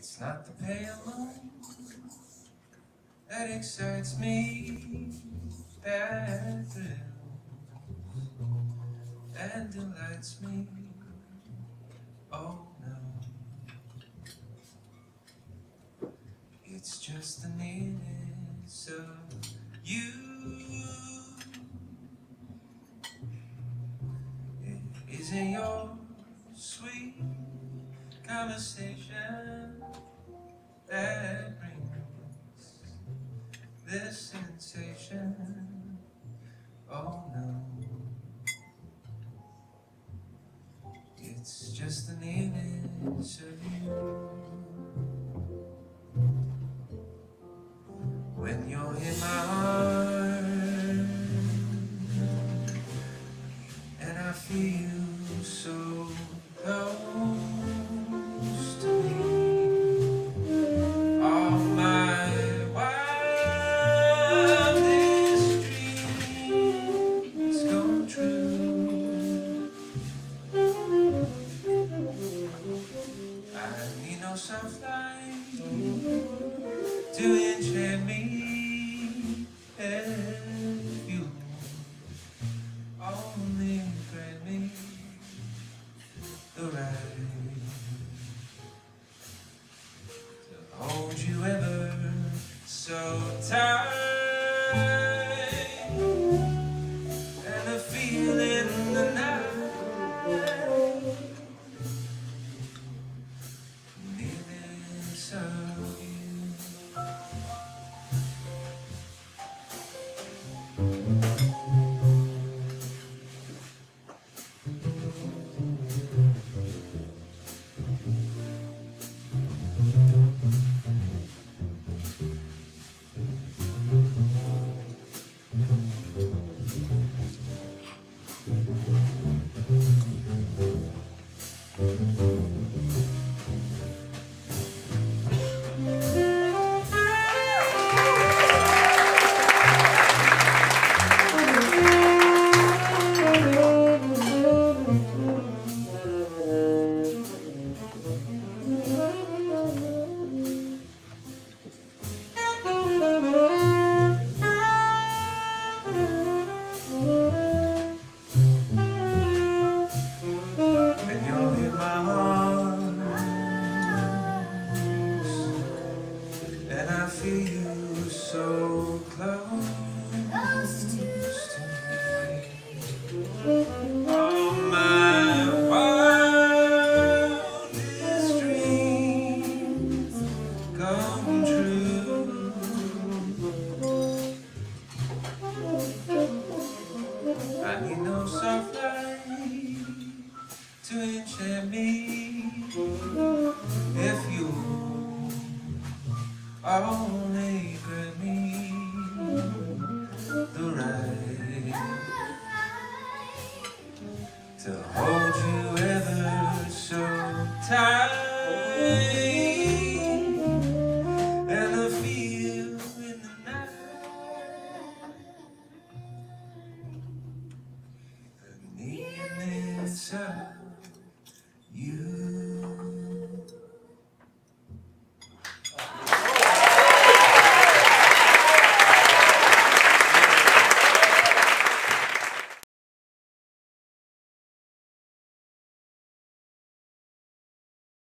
It's not the pale moon that excites me, that thrills and delights me. Oh no, it's just the nearness of you. It isn't your sweet conversation that brings this sensation. Oh no, it's just the nearness of you. When you're in my arms and I feel so close to me, all my wildest dreams come true. I need no soft light to enchant me, if you only grant me the right to hold you ever so tight, and the feeling in the night, nearness of you. And I feel you so close to me. All my wildest dreams come true. I need no soft light to enchant me, if you only grant me the right to hold you ever so tight.